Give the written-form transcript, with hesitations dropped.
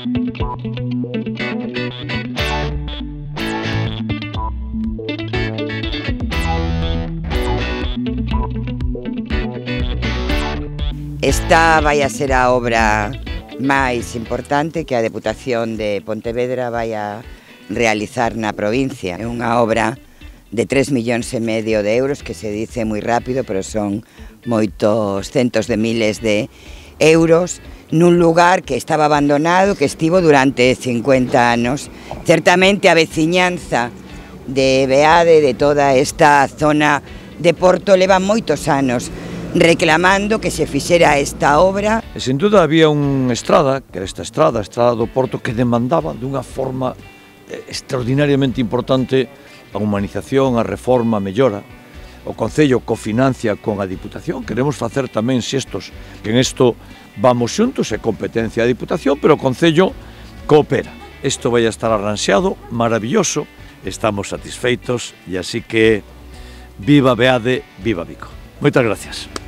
Esta vai a ser a obra máis importante que a Deputación de Pontevedra vai a realizar na provincia. É unha obra de 3,5 millóns de euros, que se dice moi rápido, pero son moitos centos de miles de euros, nun lugar que estaba abandonado, que estivo durante 50 anos. Certamente a veciñanza de Beade, de toda esta zona de Porto, leva moitos anos reclamando que se fixera esta obra. E sen duda había unha estrada, que era esta estrada, a estrada do Porto, que demandaba dunha forma extraordinariamente importante a humanización, a reforma, a mellora. O Concello cofinancia con a Diputación, queremos facer tamén xestos, que en isto vamos xuntos, é competencia da Diputación, pero o Concello coopera. Isto vai a estar arranxado, maravilloso, estamos satisfeitos, e así que viva Beade, viva Vico. Moitas gracias.